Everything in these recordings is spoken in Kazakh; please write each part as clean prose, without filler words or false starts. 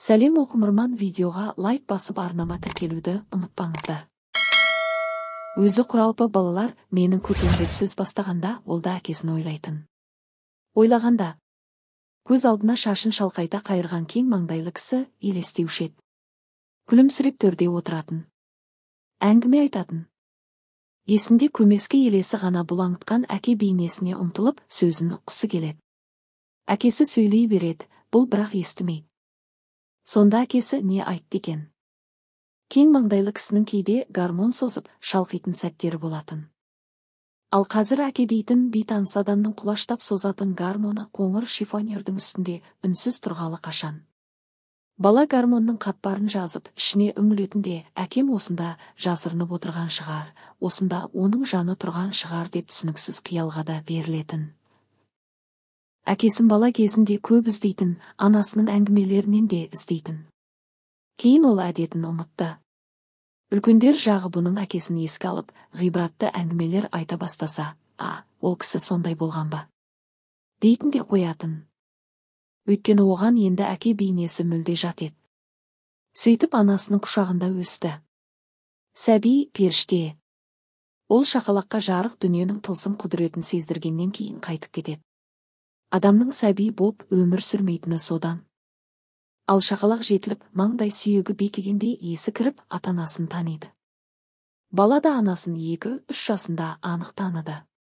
Сәлем оқырман, видеоға лайк басып арнама тіркелуді ұмытпаңыздар. Өзі құралпы балалар менің көкем деп сөз бастағанда ол да әкесін ойлайтын. Ойлағанда көз алдына шашын шалқайта қайырған кең маңдайлы кісі елестеуші еді. Күлімсіреп төрде отыратын, әңгіме айтатын. Есінде көмескі елесі ғана бұлаңытқан әке бейнесіне ұмтылып сөзін ұққысы келеді. Әкесі сөйлей береді, бұл бірақ естімейді. Сонда әкесі не айтты екен? Кең маңдайлы кісінің кейде гармон созып шалқитын сәттері болатын. Ал қазір әке дейтін бейтаныс адамның құлаштап созатын гармоны қоңыр шифонердің үстінде үнсіз тұрғалы қашан. Бала гармонның қатпарын жазып, ішіне үңілетінде әкем осында жасырынып отырған шығар, осында оның жаны тұрған шығар деп түсініксіз қиялға да берілетін. Әкесін бала кезінде көп іздейтін, анасының әңгімелерінен де іздейтін. Кейін ол әдетін ұмытты. Үлкендер жағы бұның әкесін еске алып, ғибратты әңгімелер айта бастаса, ол кісі сондай болған ба? Дейтін де қоятын. Өйткені оған енді әке бейнесі мүлде жат еді. Сөйтіп анасының құшағында өсті. Сәби періште. Ол шақалаққа жарық дүниенің тылсым құдіретін сездіргеннен кейін қайтып кетеді. Адамның сәби боп өмір сүрмейтіні содан. Ал шақалақ жетіліп, маңдай сүйегі бекігенде есі кіріп, ата-анасын таниды. Бала да анасын 2-3 жасында анық таныды.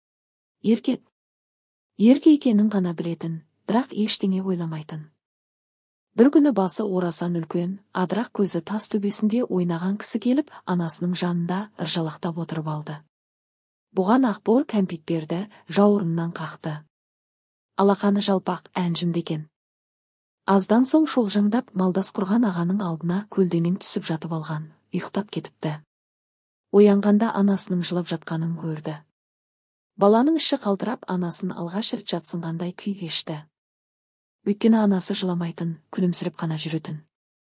Еркек екенін ғана білетін, бірақ ештеңе ойламайтын. Бір күні басы орасан үлкен, адырақ көзі тас төбесінде ойнаған кісі келіп, анасының жанында ыржалақтап отырып алды. Бұған ақбор кәмпит берді, жауырыннан қақты. Алақаны жалпақ, әнжімді екен. Аздан соң шолжаңдап малдас құрған ағаның алдына көлденең түсіп жатып алған, ұйықтап кетіпті. Оянғанда анасының жылап жатқанын көрді. Баланың іші қалтырап, анасын алғаш рет жатсынғандай күй кешті. Өйткені анасы жыламайтын, күлімсіреп қана жүретін.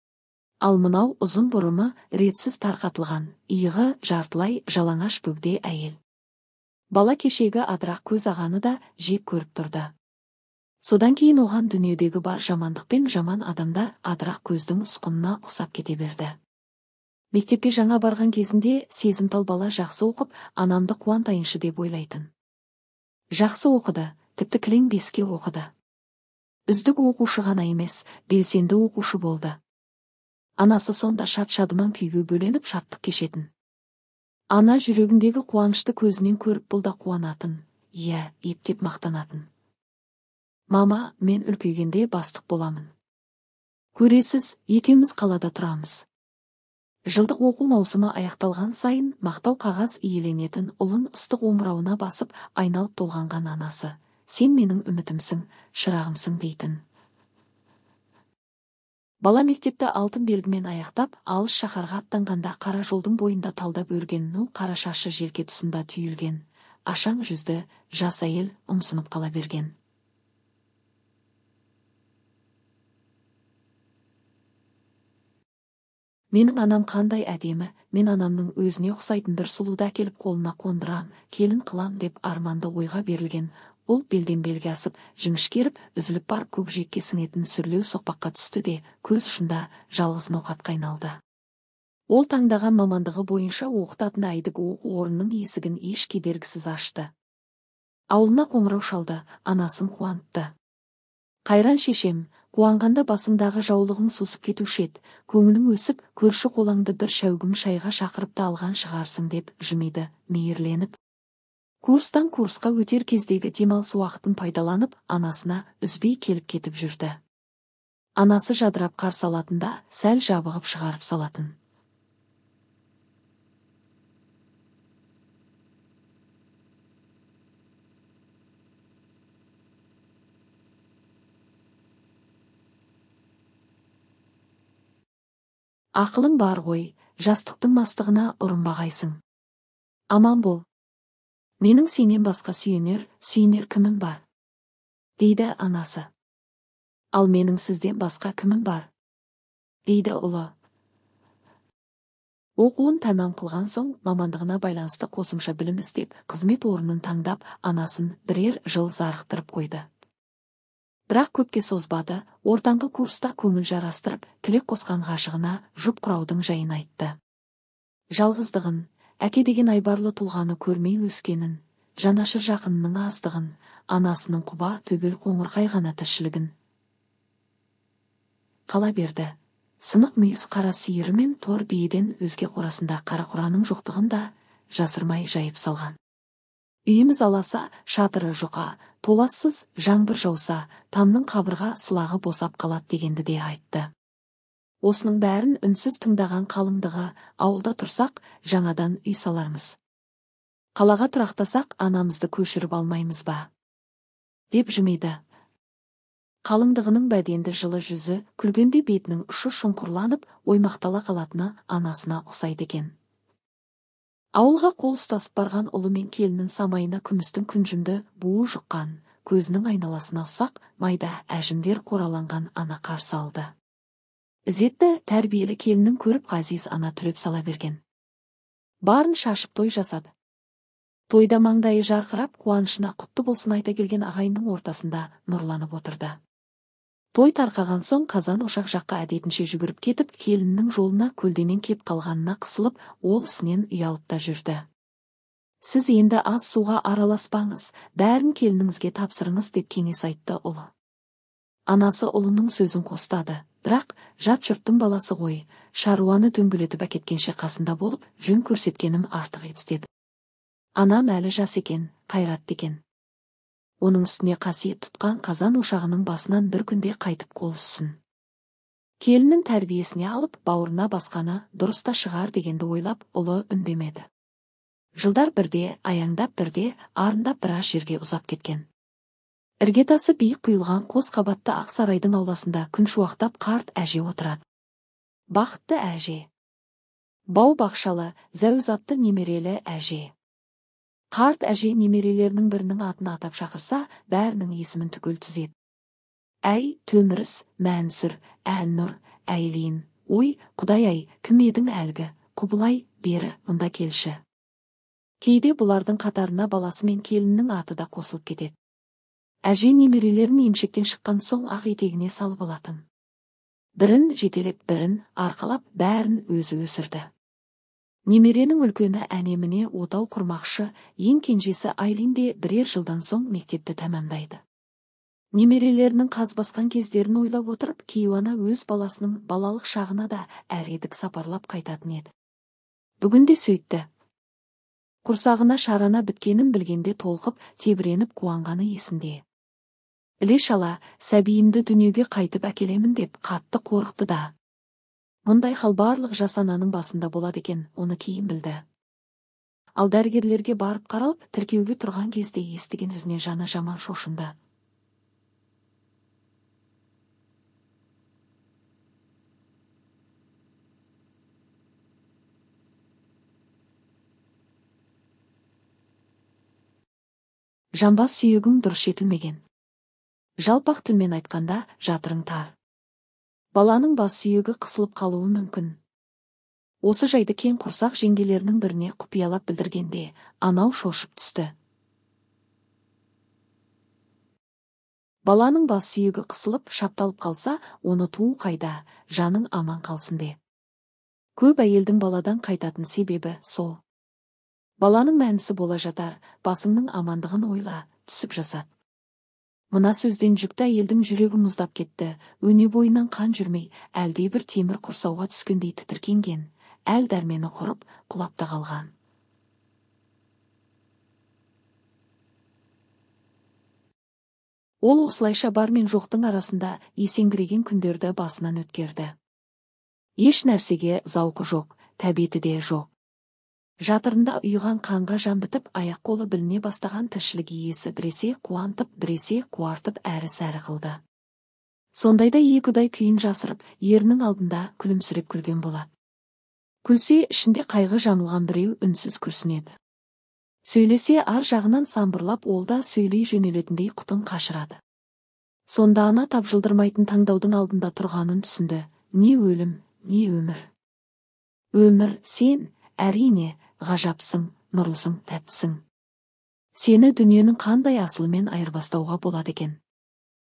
Ал мынау ұзын бұрымы ретсіз тарқатылған, иығы жартылай жалаңаш бөгде әйел. Бала кешегі адырақ көз ағаны да жек көріп тұрды. Содан кейін оған дүниедегі бар жамандық пен жаман адамдар адырақ көздің ұсқынына ұқсап кете берді. Мектепке жаңа барған кезінде сезімтал бала жақсы оқып, анамды қуантайыншы деп ойлайтын. Жақсы оқыды, тіпті кілең 5-ке оқыды. Үздік оқушы ғана емес, белсенді оқушы болды. Анасы сонда шат-шадыман күйге бөленіп шаттық кешетін. Ана жүрегіндегі қуанышты көзінен көріп бұл да қуанатын, ептеп мақтанатын. Мама, мен үлкейгенде бастық боламын. Көресіз, екеуміз қалада тұрамыз. Жылдық оқу маусымы аяқталған сайын мақтау қағаз иеленетін ұлын ыстық омырауына басып айналып толғанған анасы. Сен менің үмітімсің, шырағымсың дейтін. Бала мектепті алтын белгімен аяқтап, алыс шаһарға аттанғанда қара жолдың бойында талдап өрген қара шашы желке тұсында түйілген, ашаң жүзді жас әйел ұмсынып қала берген. Менің анам қандай әдемі, мен анамның өзіне ұқсайтын бір сұлуды әкеліп қолына қондырам, келін қылам деп арманды ойға берілген. Ол белден белге асып, жіңішкеріп, үзіліп барып көкжиекке сіңетін сүрлеу соқпаққа түсті де, көз ұшында жалғыз ноқатқа айналды. Ол таңдаған мамандығы бойынша оқытатын әйдік оқу орнының есігін еш кедергісіз ашты. Ауылына қоңырау шалды, анасын қуантты. Қайран шешем, қуанғанда басыңдағы жаулығың сусып кетуші еді, көңілің өсіп, көрші қолаңды бір шәугім шайға шақырып та алған шығарсың деп жымиды, мейірленіп. Курстан курсқа өтер кездегі демалыс уақытын пайдаланып, анасына үзбей келіп кетіп жүрді. Анасы жадырап қарсы алатында, сәл жабығып шығарып салатын. Ақылың бар ғой, жастықтың мастығына ұрынбағайсың. Аман бол. Менің сенен басқа сүйенер кімім бар? Дейді анасы. Ал менің сізден басқа кімім бар? Дейді ұлы. Оқуын тәмам қылған соң, мамандығына байланысты қосымша білім іздеп, қызмет орнын таңдап, анасын бірер жыл зарықтырып қойды. Бірақ көпке созбады, ортаңғы курста көңіл жарастырып, тілек қосқан ғашығына жұп құраудың жайын айтты. Жалғыздығын, әке деген айбарлы тұлғаны көрмей өскенін, жанашыр жақынының аздығын, анасының құба төбел қоңырқай ғана тіршілігін қала берді. Сынық мүйіз қара сиыры мен тор биеден өзге қорасында қара құраның жоқтығын да жасырмай жайып салған. Үйіміз аласа, шатыры жұқа, толассыз жаңбыр жауса, тамның қабырға сылағы босап қалады дегенді де айтты. Осының бәрін үнсіз тыңдаған қалыңдығы, ауылда тұрсақ, жаңадан үй салармыз. Қалаға тұрақтасақ, анамызды көшіріп алмаймыз ба? Деп жымиды. Қалыңдығының бәденді жылы жүзі, күлгенде бетінің ұшы шұңқырланып, оймақтала қалатыны анасына ұқсайды екен. Ауылға қол ұстасып барған ұлы мен келіннің самайына күмістің күнжімді буы жұққан, көзінің айналасына ұсақ, майда әжімдер қораланған ана қарсы алды. Ізетті тәрбиелі келіннің көріп ғазиз ана түлеп сала берген. Барын шашып той жасады. Тойда маңдайы жарқырап, қуанышына құтты болсын айта келген ағайынның ортасында нұрланып отырды. Той тарқаған соң қазан ошақ жаққа әдетінше жүгіріп кетіп, келіннің жолына көлденең кеп қалғанына қысылып, ол ісінен ұялып та жүрді. Сіз енді ас суға араласпаңыз, бәрін келініңізге тапсырыңыз деп кеңес айтты ұлы. Анасы ұлының сөзін қостады, бірақ жат жұрттың баласы ғой, шаруаны дөңгелетіп әкеткенше қасында болып, жөн көрсеткенім артық етістеді. Анам әлі жас екен, қайратты екен. Оның үстіне қасиет тұтқан қазан ошағының басынан бір күнде қайтып қол үзсін. Келіннің тәрбиесіне алып, бауырына басқаны дұрыс та шығар дегенді ойлап, ұлы үндемеді. Жылдар бірде, аяңдап бірде, арындап біраз жерге ұзап кеткен. Іргетасы биік құйылған қос қабатты ақ сарайдың ауласында күн шуақтап қарт әже отырады. Бақытты әже. Бау бақшалы, зәузатты немерелі әже. Қарт әже немерелерінің бірінің атын атап шақырса, бәрінің есімін түгел тізеді. Әй, Төміріс, Мәнсүр, Әлнұр, Әйлин, ой, Құдай-ай, кім едің әлгі, Құбылай, бері, мұнда келші. Кейде бұлардың қатарына баласы мен келіннің аты да қосылып кетеді. Әже немерелерін емшектен шыққан соң ақ етегіне салып алатын. Бірін жетелеп, бірін арқалап, бәрін өзі өсірді. Немеренің үлкені әнеміне отау құрмақшы, ең кенжесі Айлин де бірер жылдан соң мектепті тәмамдайды. Немерелерінің қаз басқан кездерін ойлап отырып, кейуана өз баласының балалық шағына да әредік сапарлап қайтатын еді. Бүгін де сөйтті. Құрсағына шарана біткенін білгенде толқып, тебіреніп қуанғаны есінде. Іле-шала, сәбиімді дүниеге қайтып әкелемін деп қатты қорықты да. Мұндай хал барлық жас ананың басында болады екен, оны кейін білді. Ал дәрігерлерге барып қаралып, тіркеуге тұрған кезде естіген өзіне жаны жаман шошынды. Жамбас сүйегің дұрыс жетілмеген. Жалпақ тілмен айтқанда, жатырың тар. Баланың бас сүйегі қысылып қалуы мүмкін. Осы жайды кең құрсақ жеңгелерінің біріне құпиялап білдіргенде, анау шошып түсті. Баланың бас сүйегі қысылып, шапталып қалса, оны туу қайда, жаның аман қалсын де. Көп әйелдің баладан қайтатын себебі сол. Баланың мәнісі бола жатар, басыңның амандығын ойла, түсіп жасат. Мына сөзден жүкті әйелдің жүрегі мұздап кетті, өне бойынан қан жүрмей, әлде бір темір құрсауға түскендей тітіркенген, әл дәрмені құрып, құлапта қалған. Ол осылайша бар мен жоқтың арасында есеңгіреген күндерді басынан өткерді. Еш нәрсеге зауқы жоқ, тәбеті де жоқ. Жатырында ұйыған қанға жан бітіп, аяқ-қолы біліне бастаған тіршілік иесі біресе қуантып, біресе қуартып әрі-сәрі қылды. Сондайда екідай күйін жасырып, ерінің алдында күлімсіреп күлген болады. Күлсе, ішінде қайғы жамылған біреу үнсіз күрсінеді. Сөйлесе, ар жағынан самбырлап, ол да сөйлей жөнелетіндей құтын қашырады. Сонда ана тапжылдырмайтын таңдаудың алдында тұрғанын түсінді. Не өлім, не өмір. Өмір, сен, әрине, ғажапсың, нұрлысың, тәттісің. Сені дүниенің қандай асылымен айырбастауға болады екен.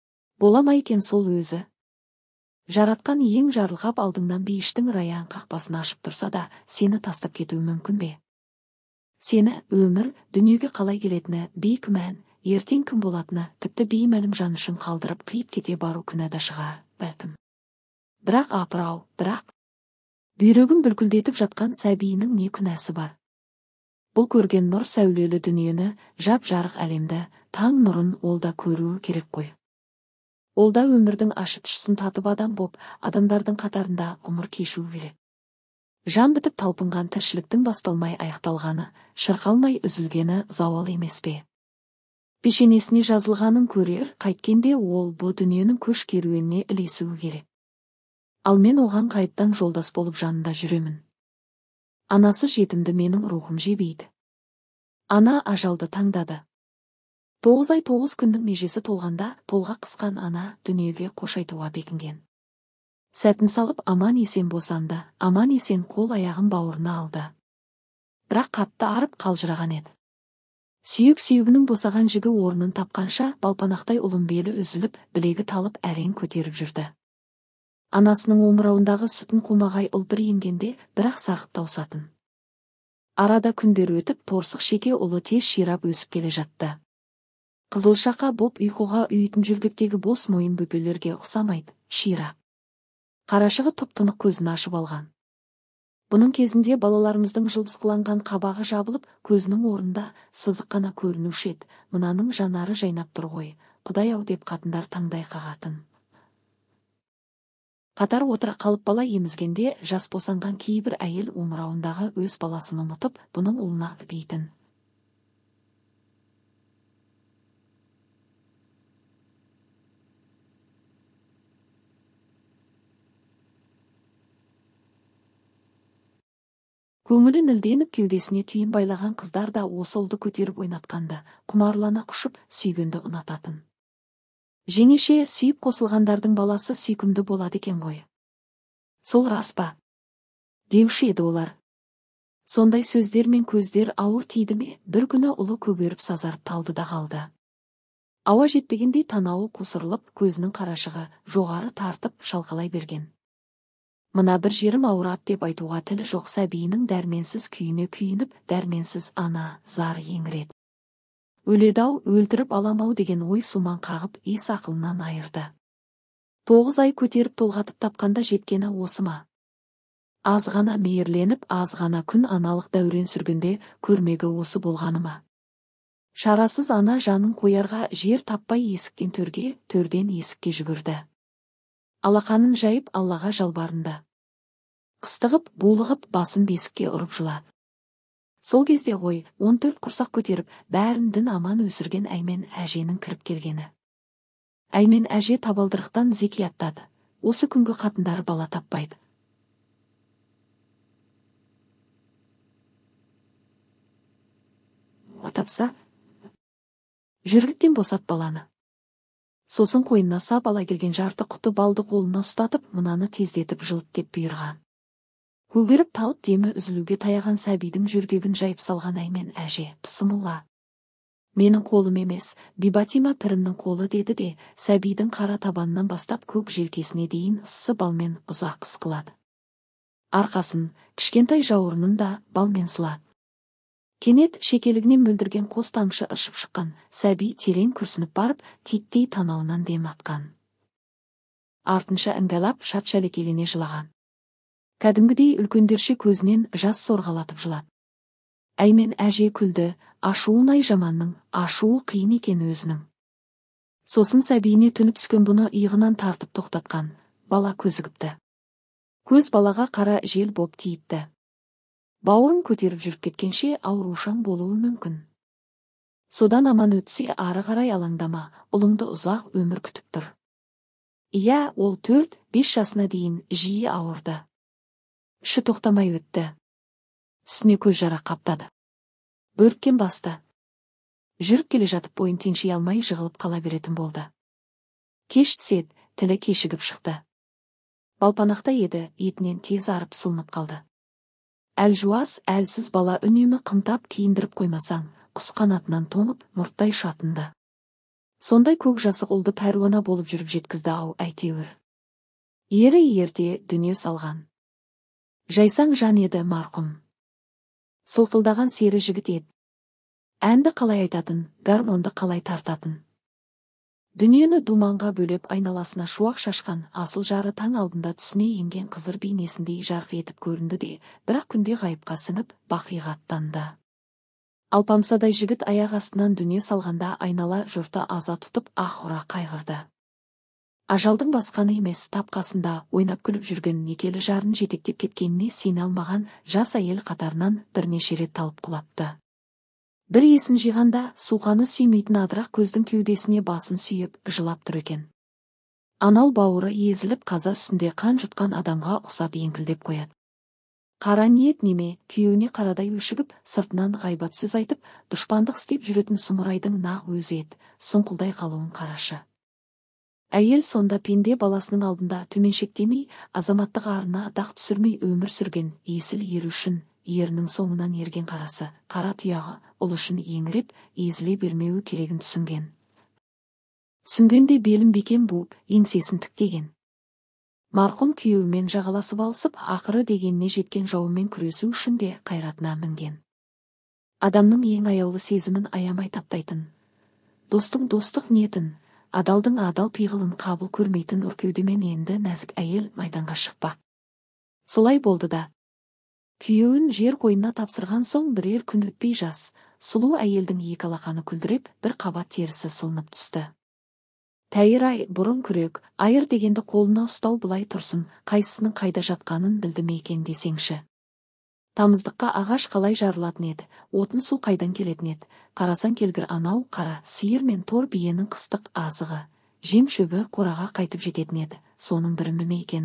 Бола ма екен сол өзі? Жаратқан ең жарылғап алдыңнан бейіштің раян қақпасын ашып тұрса да, сені тастап кетуі мүмкін бе? Сені өмір, дүниеге қалай келетіні, бейкүмән, ертең кім болатыны, тіпті беймәлім жан үшін қалдырып қиып кете бару күнәда шығар, бәлкім. Бірақ апыр-ау, бірақ бүйрегін бүлкілдетіп жатқан сәбиінің не күнәсі бар? Бұл көрген нұр сәулелі дүниені, жап-жарық әлемді, таң нұрын ол да көруі керек қой. Ол да өмірдің ашы-тұшысын татып адам боп, адамдардың қатарында ғұмыр кешу керек. Жан бітіп талпынған тіршіліктің басталмай аяқталғаны, шырқалмай үзілгені зауал емес пе? Пешенесіне жазылғанын көрер, қайткенде ол бұл дүниенің көш керуеніне ілесуі керек. Ал мен оған ғайыптан жолдас болып жанында жүремін. Анасы жетімді менің рухым жебейді. Ана ажалды таңдады. 9 ай 9 күннің межесі толғанда, толға қысқан ана дүниеге қош айтуға бекінген. Сәтін салып аман есен босанды, аман есен қол аяғын бауырына алды. Бірақ қатты арып қалжыраған еді. Сүйек-сүйегінің босаған жігі орнын тапқанша, балпанақтай ұлын белі үзіліп, білегі талып әрең көтеріп жүрді. Анасының омырауындағы сүтін қумағай ұл бір емгенде, бірақ сарқып таусатын. Арада күндер өтіп, торсық шеке ұлы тез ширап өсіп келе жатты. Қызылшақа боп ұйқыға үйітін жүргектегі бос мойын бөпелерге ұқсамайды, ширақ. Қарашығы тұп-тұнық көзін ашып алған. Бұның кезінде балаларымыздың жылбысқыланған қабағы жабылып, көзінің орнында сызық қана көрінуші еді. Мынаның жанары жайнап тұр ғой, Құдай-ау деп қатындар таңдай қағатын. Қатар отыра қалып бала емізгенде, жас босанған кейбір әйел омырауындағы өз баласын ұмытып, бұның ұлына дейтін. Көңілі нілденіп кеудесіне түйін байлаған қыздар да осы ұлды көтеріп ойнатқанды, құмарлана құшып сүйгенді ұнататын. Жеңеше, сүйіп қосылғандардың баласы сүйкімді болады екен ғой. Сол рас па? Деуші еді олар. Сондай сөздер мен көздер ауыр тиді ме, бір күні ұлы көгеріп сазарып талды да қалды. Ауа жетпегендей танауы қусырылып, көзінің қарашығы жоғары тартып шалқалай берген. Мына бір жерім ауырат деп айтуға тілі жоқ сәбиінің дәрменсіз күйіне күйініп, дәрменсіз ана зар еңіреді. Өледі-ау, өлтіріп аламау деген ой суман қағып, ес ақылынан айырды. 9 ай көтеріп толғатып тапқанда жеткені осы ма? Аз ғана мейірленіп, аз ғана күн аналық дәурен сүргенде көрмегі осы болғаны ма? Шарасыз ана жанын қоярға жер таппай есіктен төрге, төрден есікке жүгірді. Алақанын жайып Аллаға жалбарынды. Қыстығып, булығып, басын бесікке ұрып жылады. Сол кезде ғой, 14 құрсақ көтеріп, бәрін дін аман өсірген Әймен әженің кіріп келгені. Әймен әже табалдырықтан зекияттады. Осы күнгі қатындары бала таппайды. Тапса, жүргіктен босат баланы. Сосын қойнына сап ала келген жарты құты балды қолына ұстатып, мынаны тездетіп жылт деп бұйырған. Көгеріп талып демі үзілуге таяған сәбидің жүргегін жайып салған Әймен әже, пысымылла. Менің қолым емес, Бибатима пірімнің қолы деді де, сәбидің қара табанынан бастап көк желкесіне дейін ыссы балмен ұзақ қысқылады. Арқасын, кішкентай жауырынын да балмен сылады. Кенет шекелігінен мөлдірген қос тамшы ыршып шыққан, сәби терең күрсініп барып, титтей танауынан дем атқан. Артынша іңгәлап шат-шәлекелене жылаған. Кәдімгідей үлкендерше көзінен жас сорғалатып жылады. Әймен әже күлді, ашуын жаманның, ашуы қиын екен өзінің. Сосын сәбиіне төніп түскен бұны иығынан тартып тоқтатқан, бала көзігіпті. Көз балаға қара жел боп тиіпті. Бауырын көтеріп жүріп кеткенше аурушаң болуы мүмкін. Содан аман өтсе ары қарай алаңдама, ұлыңды ұзақ өмір күтіп тұр. Иә, ол 4-5 жасына дейін жиі ауырды. Іші тоқтамай өтті. Үстіне көз жара қаптады. Бөрткен басты. Жүріп келе жатып бойын теңшей алмай жығылып қала беретін болды. Кеш түседі, тілі кешігіп шықты. Балпанақта еді, етінен тез арып сылынып қалды. Әлжуаз, әлсіз бала үнемі қымтап киіндіріп қоймасаң, құс қанатынан тоңып, мұрттай шатынды. Сондай көк жасық ұлды пәруана болып жүріп жеткізді ау әйтеуір. Ері ерте дүние салған. Жайсаң жан еді марқұм. Сылқылдаған сері жігіт еді. Әнді қалай айтатын, гармонды қалай тартатын. Дүниені думанға бөлеп айналасына шуақ шашқан асыл жары таң алдында түсіне енген қызыр бейнесіндей жарқ етіп көрінді де, бірақ күнде ғайыпқа сіңіп бақиғаттанды. Алпамсадай жігіт аяқ астынан дүние салғанда айнала жұрты аза тұтып аһ-ұра қайғырды. Ажалдың басқаны емес, тапқасында ойнап күліп жүрген некелі жарын жетектеп кеткеніне сене алмаған жас әйел қатарынан бірнеше рет талып құлапты. Бір есін жиғанда суқаны сүймейтін адырақ көздің кеудесіне басын сүйіп жылап тұр екен. Анау бауыры езіліп қаза үстінде қан жұтқан адамға ұқсап еңкілдеп қояды. Қара ниет неме, күйеуіне қарадай өшігіп, сыртынан ғайбат сөз айтып, дұшпандық істеп жүретін сұмырайдың нақ өзі еді, сұңқылдай қалуын қарашы. Әйел сонда пенде баласының алдында төменшектемей, азаматтық арына дақ түсірмей өмір сүрген, есіл ер үшін, ерінің соңынан ерген қарасы, қара тұяғы, ұл үшін еңіреп, езіле бермеуі керегін түсінген. Түсінгенде белін бекем буып, еңсесін тіктеген. Марқұм күйеуімен жағаласып алысып, ақыры дегеніне жеткен жауымен күресу үшін де қайратына мінген. Адамның ең аяулы сезімін аямай таптайтын, достың достық ниетін, адалдың адал пиғылын қабыл көрмейтін үркеудемен енді нәзік әйел майданға шықпақ. Солай болды да. Күйеуін жер қойнына тапсырған соң бірер күн өтпей жас, сұлу әйелдің екі алақаны күлдіреп, бір қабат терісі сылынып түсті. Тәйір-ай, бұрын күрек, айыр дегенді қолына ұстау былай тұрсын, қайсысының қайда жатқанын білді ме екен десеңші. Тамыздыққа ағаш қалай жарылатын еді, отын су қайдан келетін еді, қарасан келгір анау қара сиыр мен тор биенің қыстық азығы, жем шөбі қораға қайтып жететін еді, соның бірі ме екен.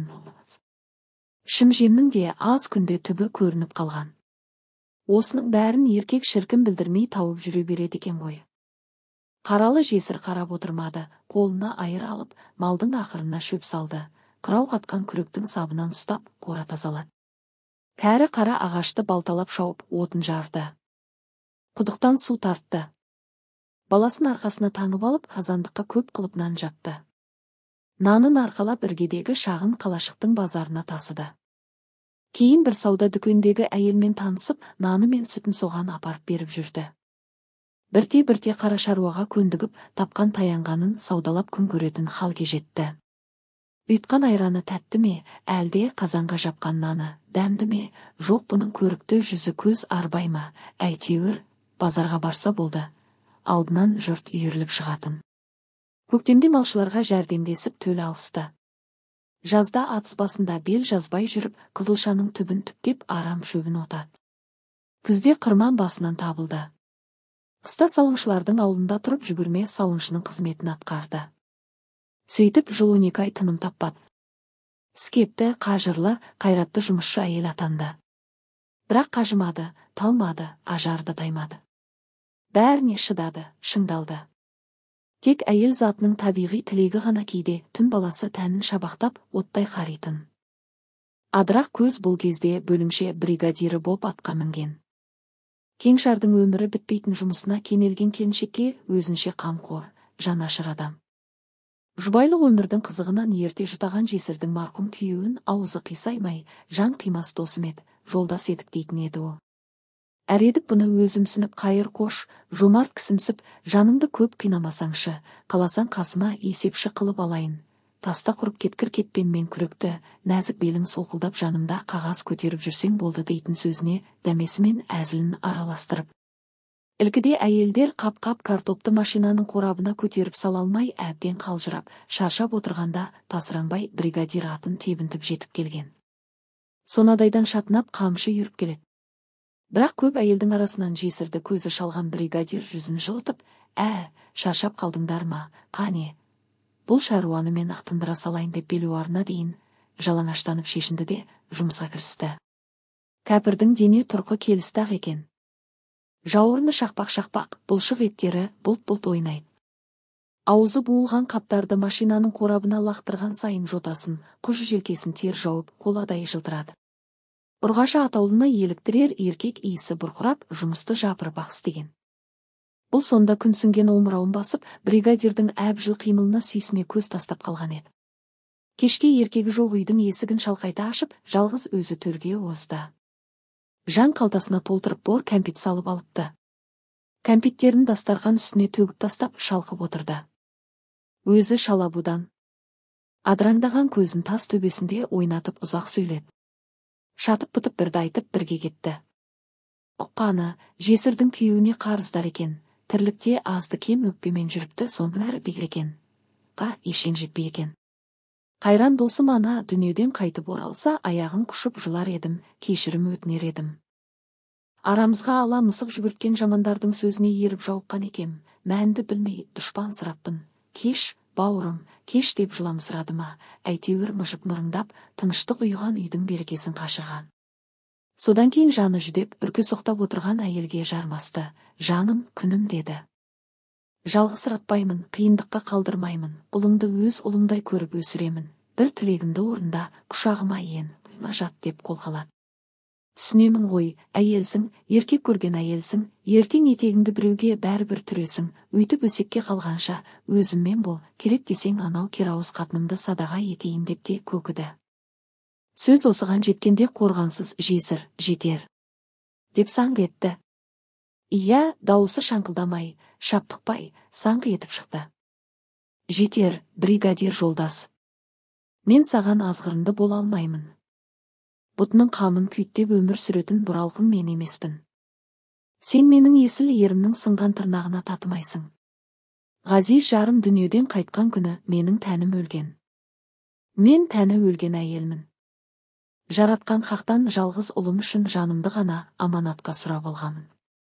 Шым-жемнің де аз күнде түбі көрініп қалған. Осының бәрін еркек шіркін білдірмей тауып жүре береді екен ғой. Қаралы жесір қарап отырмады, қолына айыр алып, малдың ақырына шөп салды, қырау қатқан күректің сабынан ұстап, қора тазалады. Кәрі қара ағашты балталап шауып, отын жарды. Құдықтан су тартты. Баласын арқасына таңып алып, қазандыққа көп қылып нан жапты. Нанын арқалап іргедегі шағын қалашықтың базарына тасыды. Кейін бір сауда дүкендегі әйелмен танысып, наны мен сүтін соған апарып беріп жүрді. Бірте-бірте қара шаруаға көндігіп, тапқан таянғанын саудалап күн көретін халге жетті. Ұйтқан айраны тәтті ме, әлде қазанға жапқан наны дәмді ме, жоқ бұның көрікті жүзі көз арбай ма, әйтеуір базарға барса болды, алдынан жұрт үйіріліп шығатын. Көктемде малшыларға жәрдемдесіп төл алысты. Жазда атыс басында бел жазбай жүріп, қызылшаның түбін түптеп арам шөбін отады. Күзде қырман басынан табылды. Қыста сауыншылардың аулында тұрып жүгірме сауыншының қызметін атқарды. Сөйтіп жыл 12 ай тыным таппады. Іскепті, қажырлы, қайратты жұмысшы әйел атанды. Бірақ қажымады, талмады, ажарды таймады. Бәріне шыдады, шыңдалды. Тек әйел затының табиғи тілегі ғана кейде түн баласы тәнін шабақтап, оттай қаритын. Адырақ көз бұл кезде бөлімше бригадирі боп атқа мінген. Кеңшардың өмірі бітпейтін жұмысына кенелген келіншекке өзінше қамқор, жанашыр адам. Жұбайлық өмірдің қызығынан ерте жұтаған жесірдің марқұм күйеуін аузы қисаймай, жан қимас досым еді, жолдас едік дейтін еді ол. Әредік бұны өзімсініп қайыр қош, жомарт кісімсіп, жаныңды көп қинамасаңшы, қаласан қасыма есепші қылып алайын. Таста құрып кеткір кетпенмен күректі, нәзік белің солқылдап жанымда қағаз көтеріп жүрсең болды дейтін сөзіне дәмесімен әзілін араластырып. Ілкіде әйелдер қап-қап картопты машинаның қорабына көтеріп сала алмай әбден қалжырап, шаршап отырғанда тасыраңбай бригадир атын тебінтіп жетіп келген. Сонадайдан шатынап қамшы үйіріп келеді. Бірақ көп әйелдің арасынан жесірді көзі шалған бригадир жүзін жылытып, шаршап қалдыңдар ма, қане? Бұл шаруаны мен ақтындыра салайын деп белуарына дейін жалаңаштанып шешінді де жұмысқа кірісті. Кәпірдің дене тұрқы келісті-ақ екен. Жауырыны шақпақ-шақпақ, бұлшық еттері бұлт-бұлт ойнайды. Аузы буылған қаптарды машинаның қорабына лақтырған сайын жотасын, құж желкесін тер жауып, қоладай жылтырады. Ұрғашы атаулына еліктірер еркек иісі бұрқырап, жұмысты жапырып ақ істеген. Бұл сонда күнсінген омырауын басып, бригадирдің әбжіл қимылына сүйсіне көз тастап қалған еді. Кешке еркегі жоқ үйдің есігін шалқайта ашып, жалғыз өзі төрге озды. Жан қалтасына толтырып бор кәмпит салып алыпты. Кәмпиттерін дастархан үстіне төгіп тастап шалқып отырды. Өзі шалабудан адыраңдаған көзін тас төбесінде ойнатып ұзақ сөйледі. Шатып бытып бірді айтып бірге кетті. Ұққаны, жесірдің күйеуіне қарыздар екен, тірлікте азды кем өкпемен жүріпті, соның бәрі бекер екен. Ешең жетпей екен. Қайран досым ана дүниеден қайтып оралса, аяғын құшып жылар едім, кешірім өтінер едім. Арамызға ала мысық жүгірткен жамандардың сөзіне еріп жауыққан екем, мәнді білмей дұшпан сыраппын. Кеш, бауырым, кеш деп жыламсырады ма, әйтеуір мыжып мырыңдап, тыныштық ұйыған үйдің берекесін қашырған. Содан кейін жаны жүдеп, үрке соқтап отырған әйелге жармасты. Жаным, күнім деді. Жалғызсыратпаймын, қиындыққа қалдырмаймын, ұлыңды өз ұлымдай көріп өсіремін. Бір тілегімді орында, құшағыма ен, құйма жат деп қолғалады. Түсінемін ғой, әйелсің, еркек көрген әйелсің, ертең етегіңді біреуге бәрібір түресің, өйтіп өсекке қалғанша, өзіммен бол, керек десең анау керауыз қатынымды садаға етейін деп те көкіді. Сөз осыған жеткенде қорғансыз жесір, жетер, деп саңқ етті. Ия, дауысы шаңқылдамай, шаптықпай, саңқ етіп шықты. Жетер, бригадир жолдас. Мен саған азғырынды бола алмаймын. Бұтының қамын күйттеп өмір сүретін бұралқын мен емеспін. Сен менің есіл ерімнің сынған тырнағына татымайсың. Ғазиз жарым дүниеден қайтқан күні менің тәнім өлген. Мен тәні өлген әйелмін. Жаратқан хақтан жалғыз ұлым үшін жанымды ғана аманатқа сұрап алғамын.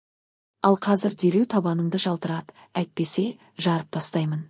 Ал қазір дереу табаныңды жалтырат, әйтпесе жарып тастаймын.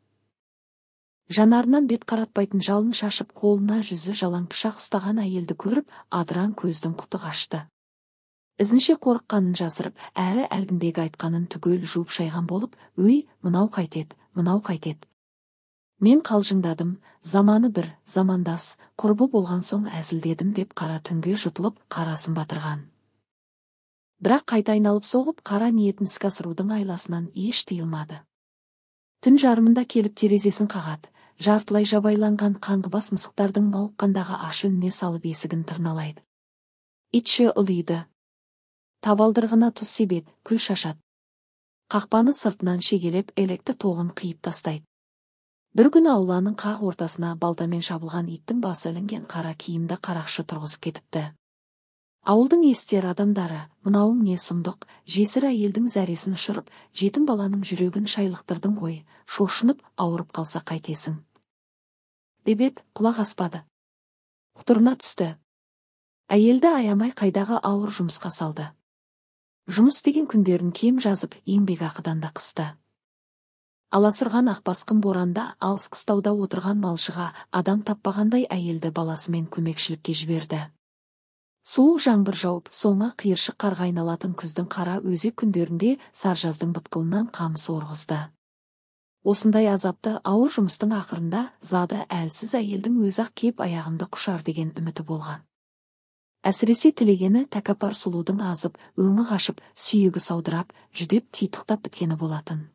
Жанарынан бет қаратпайтын жалын шашып, қолына жүзі жалаң пышақ ұстаған әйелді көріп, адыраң көздің құты қашты. Ізінше қорыққанын жасырып, әрі әлгіндегі айтқанын түгел жуып шайған болып, өй, мынау қайтет, мынау қайтет. Мен қалжыңдадым, заманы бір, замандас, құрбы болған соң әзілдедім деп қара түнге жұтылып, қарасын батырған. Бірақ қайта айналып соғып, қара ниетін іске асырудың айласынан еш тыйылмады. Түн жарымында келіп терезесін қағады, жартылай жабайланған қаңғыбас мысықтардың мауыққандағы аш үніне салып есігін тырналайды. Итші ұлиды. Табалдырғына тұз себет, күл шашады. Қақпаны сыртынан шегелеп, электі тоғын қиып тастайды. Бір күн ауланың қақ ортасына балтамен шабылған иттің басы ілінген қара киімді қарақшы тұрғызып кетіпті. Ауылдың естер адамдары, мынауың не сұмдық, жесір әйелдің зәресін ұшырып, жетім баланың жүрегін шайлықтырдың ғой, шошынып, ауырып қалса қайтесің. Дебет құлақ аспады. Құтырына түсті. Әйелді аямай қайдағы ауыр жұмысқа салды. Жұмыс деген күндерін кем жазып, еңбекақыдан да қысты. Аласұрған ақбасқын боранда, алыс қыстауда отырған малшыға адам таппағандай әйелді баласымен көмекшілікке жіберді. Суық жаңбыр жауып, соңы қиыршық қарға айналатын күздің қара өзек күндерінде саржаздың бытқылынан қамысы орғызды. Осындай азапты ауыр жұмыстың ақырында зады әлсіз әйелдің өзі-ақ кеп аяғымды құшар деген үміті болған. Әсіресе тілегені тәкаппар сұлудың азып, өңі қашып, сүйегі саудырап, жүдеп титықтап біткені болатын.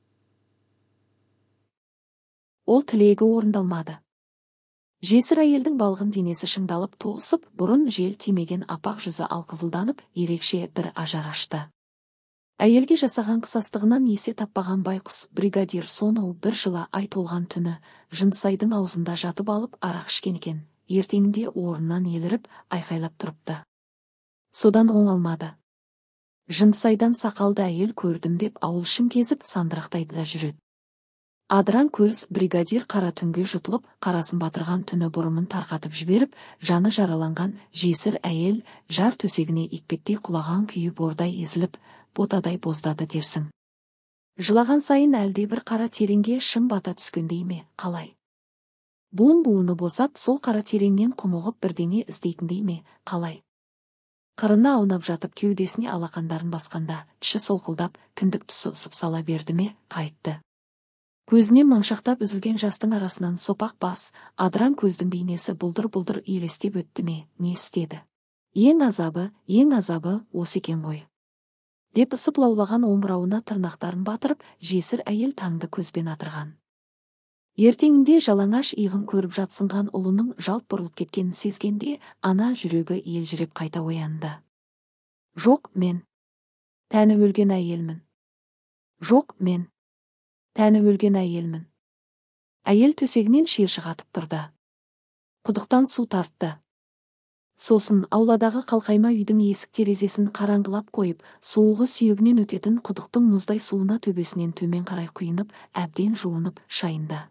Ол тілегі орындалмады. Жесір әйелдің балғын денесі шыңдалып толысып, бұрын жел тимеген апақ жүзі алқызылданып, ерекше бір ажар ашты. Әйелге жасаған қысастығынан есе таппаған байқұс бригадир сонау бір жылы ай толған түні Жынсайдың аузында жатып алып арақ ішкен екен. Ертеңінде орнынан еліріп, айқайлап тұрыпты. Содан оңалмады. Жынсайдан сақалды әйел көрдім деп ауыл ішін кезіп сандырақтайды да жүреді. Адыран көз бригадир қара түнге жұтылып, қарасын батырған түні бұрымын тарқатып жіберіп, жаны жараланған жесір әйел жар төсегіне икпеттей құлаған күйі бордай езіліп, ботадай боздады дерсің. Жылаған сайын әлде бір қара тереңге шым бата түскендей ме, қалай? Буын-буыны босап, сол қара тереңнен құмығып бірдеңе іздейтіндей ме, қалай? Қырына аунап жатып кеудесіне алақандарын басқанда, іші солқылдап, кіндік тұсы ысып сала берді ме, қайтты. Көзіне моншақтап үзілген жастың арасынан сопақ бас, адыран көздің бейнесі бұлдыр-бұлдыр елестеп өтті ме, не істеді? Ең азабы осы екен ғой. деп ысып лаулаған омырауына тырнақтарын батырып, жесір әйел таңды көзбен атырған. Ертеңінде жалаңаш иығын көріп жатсынған ұлының жалт бұрылып кеткенін сезгенде, ана жүрегі елжіреп қайта оянды. Жоқ, мен тәні өлген әйелмін. Жоқ, мен тәні өлген әйелмін. Әйел төсегінен шиыршық атып тұрды. Құдықтан су тартты. Сосын ауладағы қалқайма үйдің есік терезесін қараңғылап қойып, суығы сүйегінен өтетін құдықтың мұздай суына төбесінен төмен қарай құйынып, әбден жуынып, шайынды.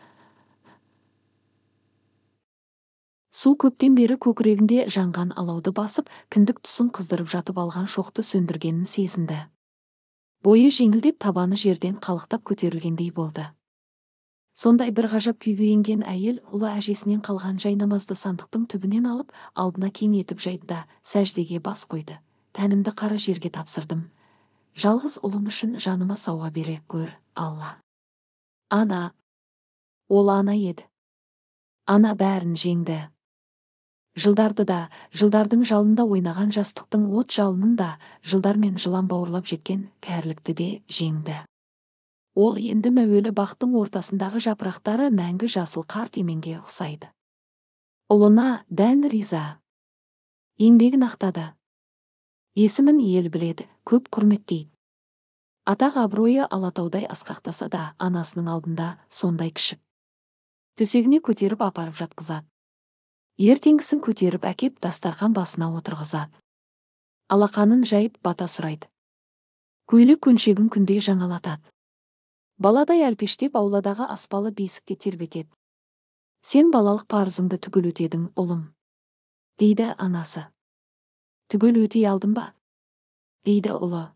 Су көптен бері көкірегінде жанған алауды басып, кіндік тұсын қыздырып жатып алған шоқты сөндіргенін сезінді. Бойы жеңілдеп, табаны жерден қалықтап көтерілгендей болды. Сондай бір ғажап күйге енген әйел ұлы әжесінен қалған жайнамазды сандықтың түбінен алып, алдына кең етіп жайды да сәждеге бас қойды. Тәнімді қара жерге тапсырдым. Жалғыз ұлым үшін жаныма сауға бере көр, Алла. Ана. Ол ана еді. Ана бәрін жеңді. Жылдарды да, жылдардың жалында ойнаған жастықтың от жалынын да, жылдармен жылан бауырлап жеткен кәрілікті де жеңді. Ол енді мәуелі бақтың ортасындағы жапырақтары мәңгі жасыл қарт еменге ұқсайды. Ұлына дән риза. Еңбегін ақтады. Есімін ел біледі, көп құрметтейді. Атақ абыройы Алатаудай асқақтаса да, анасының алдында сондай кішік. Төсегіне көтеріп апарып жатқызады. Ертеңгісін көтеріп әкеп дастархан басына отырғызады. Алақанын жайып бата сұрайды. Көйлек көншегін күнде жаңалатады. Баладай әлпештеп ауладағы аспалы бесікте тербетеді. Сен балалық парызыңды түгел өтедің, ұлым, дейді анасы. Түгел өтей алдым ба? Дейді ұлы.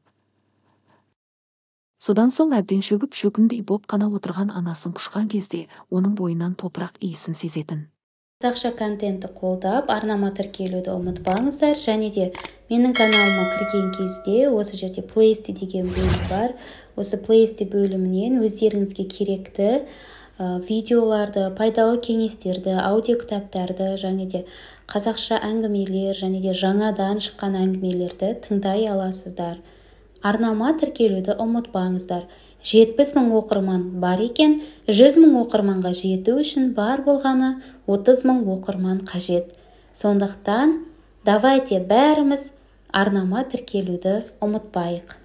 Содан соң әбден шөгіп шөкімдей боп қана отырған анасын құшқан кезде оның бойынан топырақ иісін сезетін. Қазақша контентті қолдап, арнама тіркелуді ұмытпаңыздар, және де менің каналыма кірген кезде осы жерде плейлисті деген бөлім бар. Осы плейлисті бөлімінен өздеріңізге керекті видеоларды, пайдалы кеңестерді, аудио кітаптарды, және де қазақша әңгімелер, және де жаңадан шыққан әңгімелерді тыңдай аласыздар. Арнама тіркелуді ұмытпаңыздар. 70 000 оқырман бар екен, 100 000 оқырманға жету үшін бар болғаны 30 000 оқырман қажет. Сондықтан давайте бәріміз арнама тіркелуді ұмытпайық.